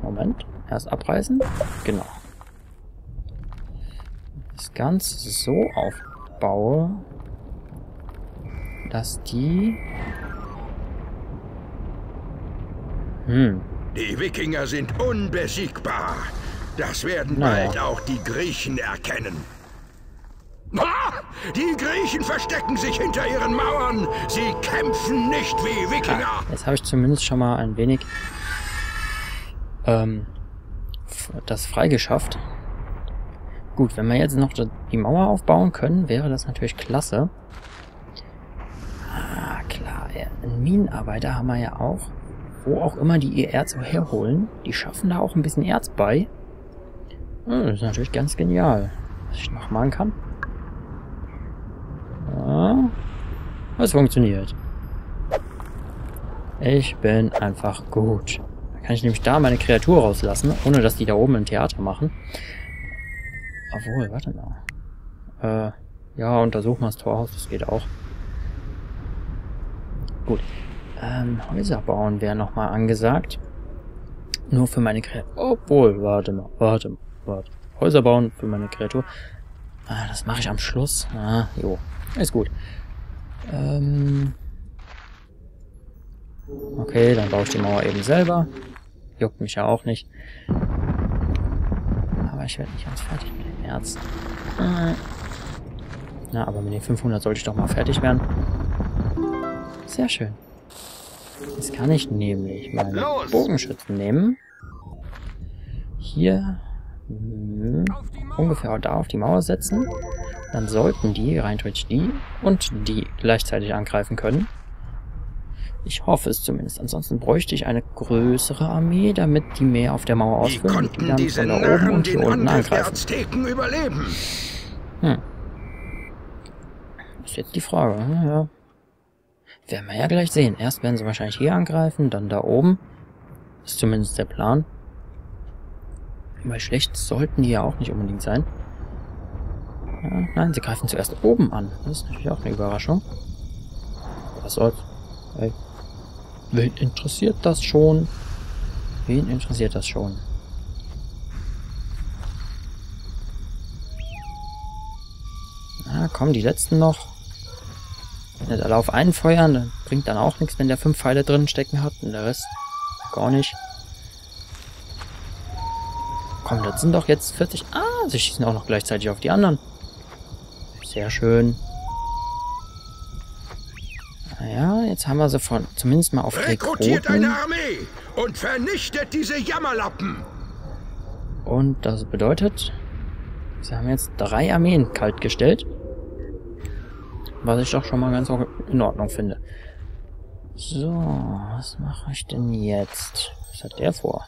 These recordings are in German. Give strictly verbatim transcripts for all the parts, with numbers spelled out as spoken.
Moment. Erst abreißen. Genau. Das Ganze so aufbaue, dass die... Hm. Die Wikinger sind unbesiegbar. Das werden naja. bald auch die Griechen erkennen. Ah! Die Griechen verstecken sich hinter ihren Mauern. Sie kämpfen nicht wie Wikinger. Ah, jetzt habe ich zumindest schon mal ein wenig ähm, das freigeschafft. Gut, wenn wir jetzt noch die Mauer aufbauen können, wäre das natürlich klasse. Ah, klar. Einen Minenarbeiter haben wir ja auch. Wo auch immer die ihr Erz herholen. Die schaffen da auch ein bisschen Erz bei. Das ist natürlich ganz genial. Was ich noch machen kann. Ja, es funktioniert. Ich bin einfach gut. Da kann ich nämlich da meine Kreatur rauslassen, ohne dass die da oben ein Theater machen. Obwohl, warte mal. Äh, ja, untersuchen wir das Torhaus, das geht auch. Gut. Ähm, Häuser bauen wäre nochmal angesagt. Nur für meine Kreatur. Obwohl, warte mal, warte mal, warte. Häuser bauen für meine Kreatur. Ah, das mache ich am Schluss. Ah, jo. Ist gut. Ähm. Okay, dann baue ich die Mauer eben selber. Juckt mich ja auch nicht. Aber ich werde nicht ganz fertig mit den Erzen. Äh. Na, aber mit den fünfhundert sollte ich doch mal fertig werden. Sehr schön. Jetzt kann ich nämlich meine Los! Bogenschützen nehmen. Hier mh, ungefähr da auf die Mauer setzen. Dann sollten die, rein theoretisch die und die gleichzeitig angreifen können. Ich hoffe es zumindest. Ansonsten bräuchte ich eine größere Armee, damit die mehr auf der Mauer ausführen und die dann von da oben und hier unten angreifen. Überleben. Hm. Ist jetzt die Frage. Ja. Werden wir ja gleich sehen. Erst werden sie wahrscheinlich hier angreifen, dann da oben. Ist zumindest der Plan. Weil schlecht sollten die ja auch nicht unbedingt sein. Ja, nein, sie greifen zuerst oben an. Das ist natürlich auch eine Überraschung. Was soll's? Hey. Wen interessiert das schon? Wen interessiert das schon? Na komm, die letzten noch. Wenn nicht alle auf einen feuern, dann bringt dann auch nichts, wenn der fünf Pfeile drin stecken hat und der Rest gar nicht. Komm, das sind doch jetzt vierzig. Ah, sie schießen auch noch gleichzeitig auf die anderen. Sehr schön. Naja, jetzt haben wir sie von zumindest mal auf Rekrutiert Rekruten. eine Armee und vernichtet diese Jammerlappen. Und das bedeutet, sie haben jetzt drei Armeen kaltgestellt. Was ich doch schon mal ganz in Ordnung finde. So, was mache ich denn jetzt? Was hat der vor?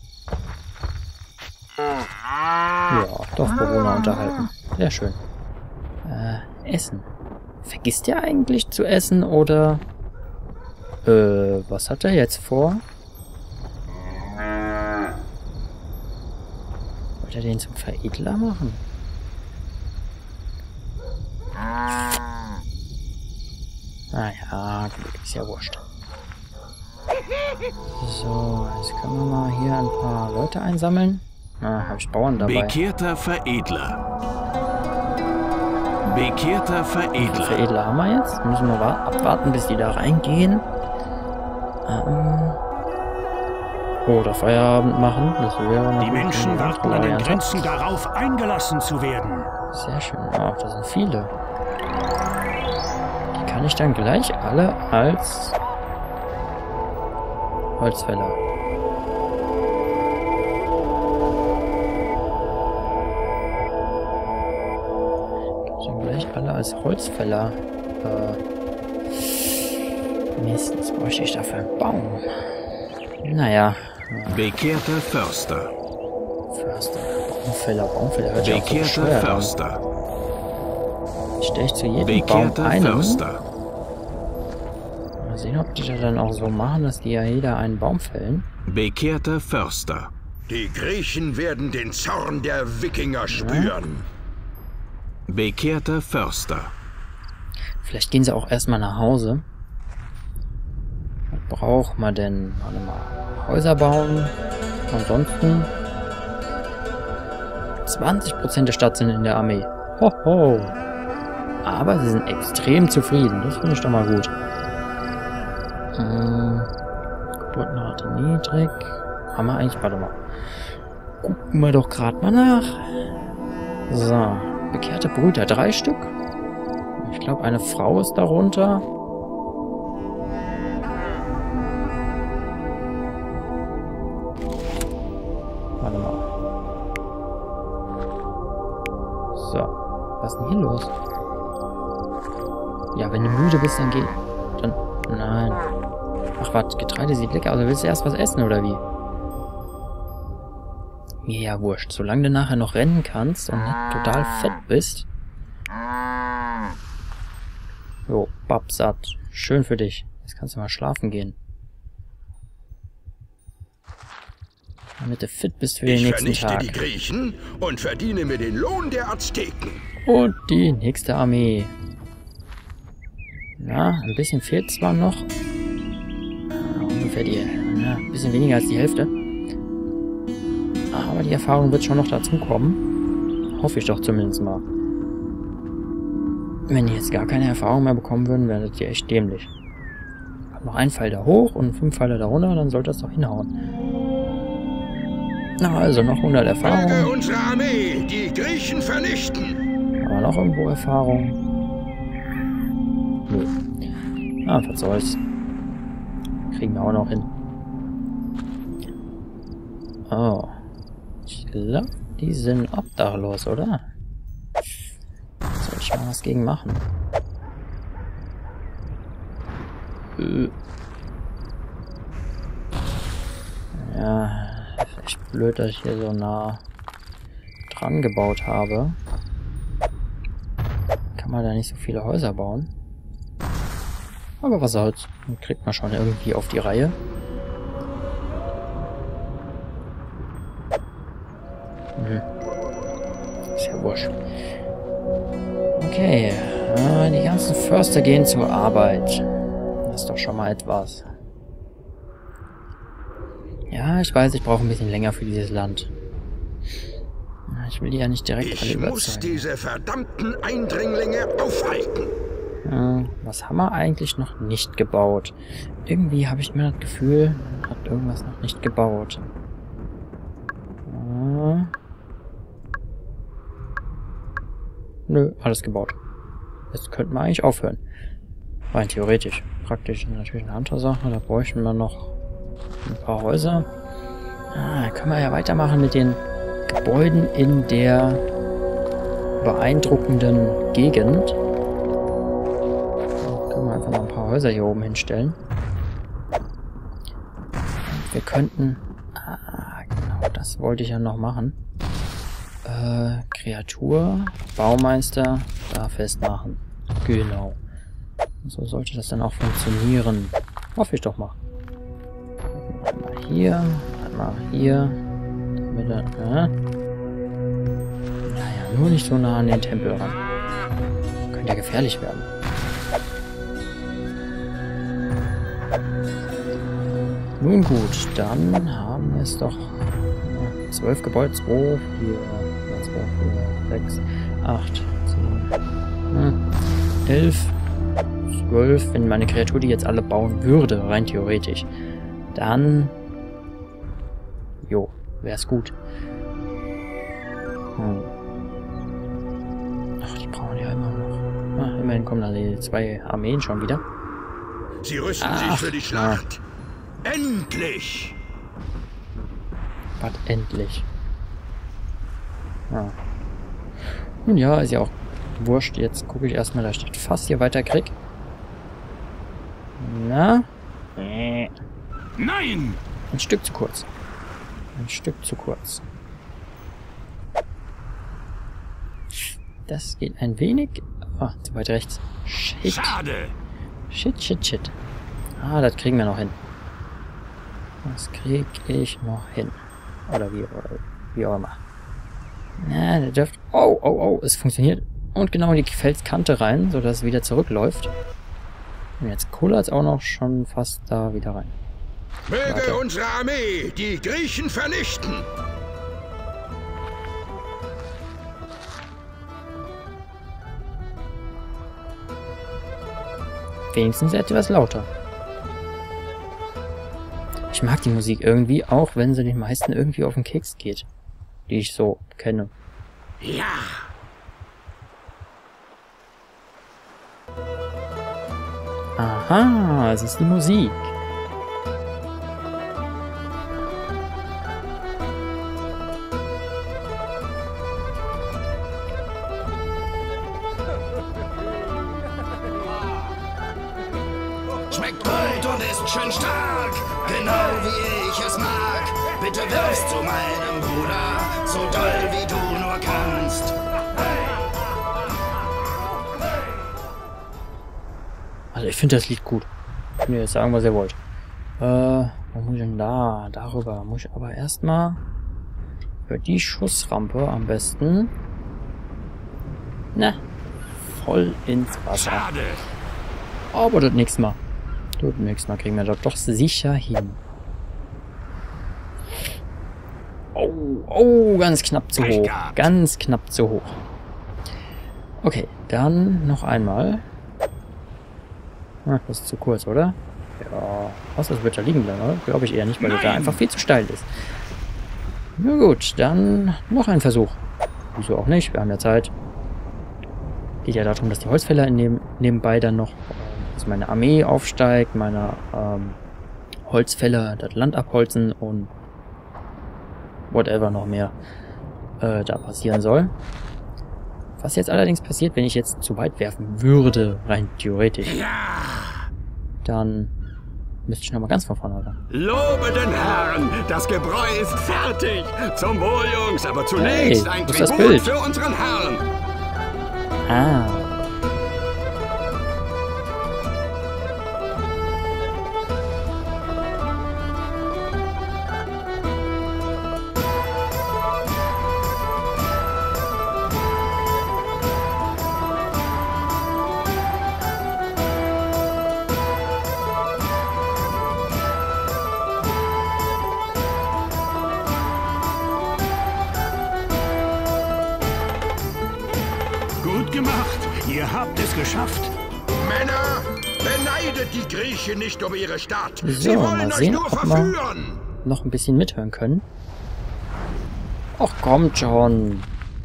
Ja, Dorfbewohner unterhalten. Sehr schön. Äh, Essen. Vergisst der eigentlich zu essen oder... Äh, was hat er jetzt vor? Wollte er den zum Veredler machen? Naja, gut, ist ja wurscht. So, jetzt können wir mal hier ein paar Leute einsammeln. Na, habe ich Bauern dabei. Bekehrter Veredler. Bekehrter Veredler. Veredler haben wir jetzt. Müssen wir abwarten, bis die da reingehen. Ähm. Oder Feierabend machen. Das wäre Die Menschen warten an den Grenzen darauf, eingelassen zu werden. Sehr schön. Ach, das sind viele. Die kann ich dann gleich alle als Holzfäller. Dann gleich alle als Holzfäller. Äh, Mist, jetzt bräuchte ich dafür einen Baum. Naja. Bekehrter Förster. Förster. Baumfäller, Baumfäller hört sich auch so Bekehrter bescheuert an. Förster. Stelle ich zu jedem Bekehrter Baum einen. Förster. Mal sehen, ob die das dann auch so machen, dass die ja jeder einen Baum fällen. Bekehrter Förster. Die Griechen werden den Zorn der Wikinger spüren. Bekehrter Förster. Vielleicht gehen sie auch erstmal nach Hause. Was braucht man denn? Warte mal. Häuser bauen. Ansonsten zwanzig Prozent der Stadt sind in der Armee. Hoho. Aber sie sind extrem zufrieden. Das finde ich doch mal gut. Hm. Geburtenrate niedrig. Haben wir eigentlich... Warte mal. Gucken wir doch gerade mal nach. So. Bekehrte Brüder. Drei Stück. Ich glaube, eine Frau ist darunter. Warte mal. So. Was ist denn hier los? Ja, wenn du müde bist, dann geh. Dann. Nein. Ach, was? Getreide sieht lecker aus. Also willst du erst was essen, oder wie? Mir ja wurscht. Solange du nachher noch rennen kannst und nicht total fett bist. Jo, babsatt. Schön für dich. Jetzt kannst du mal schlafen gehen. Damit du fit bist für den nächsten Tag. Ich vernichte die Griechen und verdiene mir den Lohn der Azteken. Und die nächste Armee. Na, ein bisschen fehlt zwar noch. Ungefähr die, na, ein bisschen weniger als die Hälfte. Aber die Erfahrung wird schon noch dazu kommen. Hoffe ich doch zumindest mal. Wenn die jetzt gar keine Erfahrung mehr bekommen würden, wäre das ja echt dämlich. Noch ein Pfeil da hoch und fünf Pfeile da runter, dann sollte das doch hinhauen. Na, also noch hundert Erfahrungen. Möge unsere Armee die Griechen vernichten. Aber noch irgendwo Erfahrung? Nö. Ah, was soll's. Kriegen wir auch noch hin. Oh. Ich glaube, die sind obdachlos, oder? Soll ich mal was gegen machen? Äh. Ja, echt blöd, dass ich hier so nah dran gebaut habe. Kann man da nicht so viele Häuser bauen. Aber was soll's. Den kriegt man schon irgendwie auf die Reihe. Hm. Ist ja wurscht. Okay. Äh, die ganzen Förster gehen zur Arbeit. Das ist doch schon mal etwas. Ja, ich weiß, ich brauche ein bisschen länger für dieses Land. Ich will die ja nicht direkt ich alle überzeugen. Ich muss diese verdammten Eindringlinge aufhalten. Hm, was haben wir eigentlich noch nicht gebaut? Irgendwie habe ich immer das Gefühl, man hat irgendwas noch nicht gebaut. Hm. Nö, alles gebaut. Jetzt könnten wir eigentlich aufhören. Rein theoretisch. Praktisch natürlich eine andere Sache. Da bräuchten wir noch ein paar Häuser. Ah, da können wir ja weitermachen mit den Gebäuden in der beeindruckenden Gegend. Da können wir einfach noch ein paar Häuser hier oben hinstellen. Und wir könnten... Ah, genau, das wollte ich ja noch machen. Äh, Kreatur, Baumeister, da festmachen. Genau. So sollte das dann auch funktionieren. Hoffe ich doch mal. Einmal hier, einmal hier. Damit er, äh. Naja, nur nicht so nah an den Tempel ran. Könnte ja gefährlich werden. Nun gut, dann haben wir es doch. Ja, zwölf Gebäude, zwei, vier, zwei, vier, sechs, acht, zehn, hm, elf, zwölf. Wenn meine Kreatur die jetzt alle bauen würde, rein theoretisch, dann, jo, wäre es gut. Hm. Ach, die brauchen ja immer noch. Ah, immerhin kommen da die zwei Armeen schon wieder. Sie rüsten Ach, sich für die Schlacht. Ja. Endlich! Was endlich? Ah. Nun ja, ist ja auch wurscht. Jetzt gucke ich erstmal, da steht fast hier weiter Krieg. Na? Äh. Nein! Ein Stück zu kurz. Ein Stück zu kurz. Das geht ein wenig... Ah, zu weit rechts. Shit. Schade! Shit, shit, shit. Ah, das kriegen wir noch hin. Das krieg ich noch hin. Oder wie, oder wie auch immer. Na, der dürft... Oh, oh, oh, es funktioniert. Und genau in die Felskante rein, sodass es wieder zurückläuft. Und jetzt kullert es auch noch schon fast da wieder rein. Möge Warte. unsere Armee die Griechen vernichten! Wenigstens etwas lauter. Ich mag die Musik irgendwie, auch wenn sie den meisten irgendwie auf den Keks geht. Die ich so kenne. Ja! Aha, es ist die Musik. Schmeckt gut und ist schön stark, genau wie ich es mag. Bitte wirf's zu meinem Bruder, so doll wie du nur kannst. Also ich finde das Lied gut. Könnt ihr jetzt sagen, was ihr wollt. Äh, wo muss ich denn da? Darüber muss ich aber erstmal über die Schussrampe am besten. Na, voll ins Wasser. Schade! Aber das nächste Mal. Das nächste Mal kriegen wir das doch sicher hin. Oh, oh, ganz knapp zu hoch. Ganz knapp zu hoch. Okay, dann noch einmal. Ah, das ist zu kurz, oder? Ja, was, das wird ja liegen bleiben, oder? Glaube ich eher nicht, weil das da einfach viel zu steil ist. Na gut, dann noch ein Versuch. Wieso auch nicht? Wir haben ja Zeit. Geht ja darum, dass die Holzfäller neben, nebenbei dann noch, dass meine Armee aufsteigt, meine ähm, Holzfäller das Land abholzen und whatever noch mehr äh, da passieren soll. Was jetzt allerdings passiert, wenn ich jetzt zu weit werfen würde, rein theoretisch, dann müsste ich nochmal ganz von vorne ran. Lobe den Herrn, das Gebräu ist fertig. Zum Wohl, Jungs, aber zunächst Hey, ein wo ist das Tribut Bild? für unseren Herrn. Ah. Gut gemacht. Ihr habt es geschafft. Männer, beneidet die Griechen nicht um ihre Stadt. So, Sie wollen mal euch sehen, nur ob wir verführen. noch ein bisschen mithören können. Ach, kommt schon.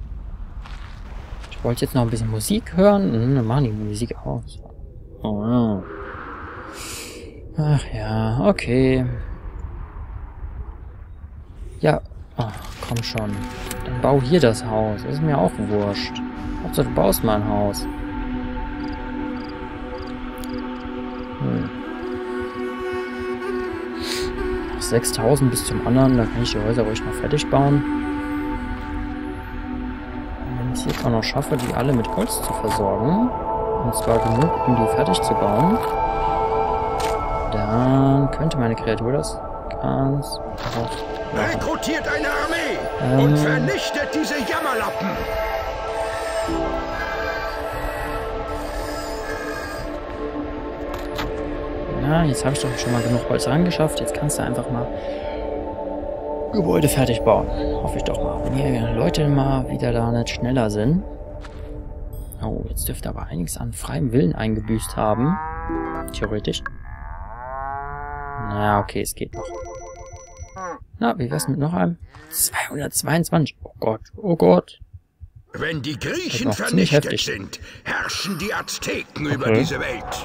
Ich wollte jetzt noch ein bisschen Musik hören. Hm, dann machen die Musik aus. Oh, ja. Ach ja, okay. Ja, ach, komm schon. Dann bau hier das Haus. Das ist mir auch wurscht. Hauptsache du baust mal ein Haus. Hm. sechstausend bis zum anderen, da kann ich die Häuser ruhig noch fertig bauen. Und wenn ich es jetzt auch noch schaffe, die alle mit Holz zu versorgen, und zwar genug, um die fertig zu bauen, dann könnte meine Kreatur das ganz oft machen. Rekrutiert eine Armee Ähm. und vernichtet diese Jammerlappen. Ja, jetzt habe ich doch schon mal genug Holz rangeschafft. Jetzt kannst du einfach mal Gebäude fertig bauen. Hoffe ich doch mal. Wenn hier Leute mal wieder da nicht schneller sind. Oh, jetzt dürfte aber einiges an freiem Willen eingebüßt haben. Theoretisch. Na, okay, es geht noch. Na, wie wär's mit noch einem? zweihundertzweiundzwanzig. Oh Gott, oh Gott. Wenn die Griechen Das war ziemlich vernichtet heftig. sind, herrschen die Azteken Okay. über diese Welt.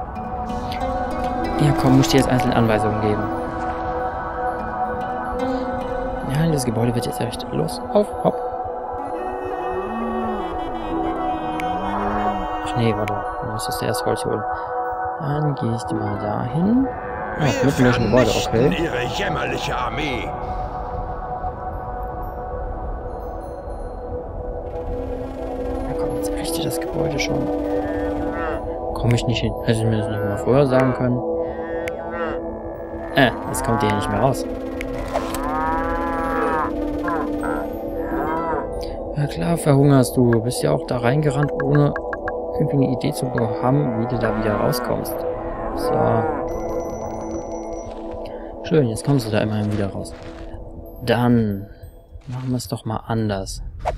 Ja, komm, muss ich dir jetzt einzelne Anweisungen geben. Ja, das Gebäude wird jetzt errichtet. Los, auf, hopp. Ach nee, warte. Du musstest erst Holz holen. Dann gehst du mal dahin. Wir Ach, mitten durch ein Gebäude, vernichten okay. ihre jämmerliche Armee. Ja, komm, jetzt errichte das Gebäude schon. Komme ich nicht hin. Hätte ich mir das nicht mal vorher sagen können. Äh, jetzt kommt ihr hier nicht mehr raus. Ja klar, verhungerst du. Du bist ja auch da reingerannt, ohne irgendwie eine Idee zu haben, wie du da wieder rauskommst. So. schön, jetzt kommen sie da immerhin wieder raus. Dann machen wir es doch mal anders.